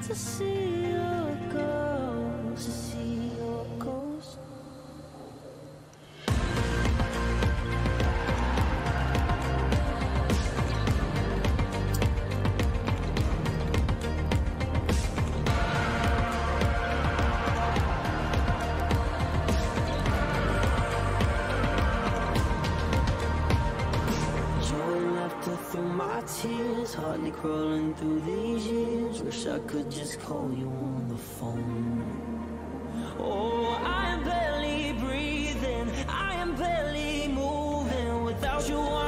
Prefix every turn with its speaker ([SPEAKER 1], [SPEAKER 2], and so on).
[SPEAKER 1] to see your ghost, to see your ghost. Through my tears, hardly crawling through these years. Wish I could just call you on the phone. Oh, I am barely breathing, I am barely moving without you.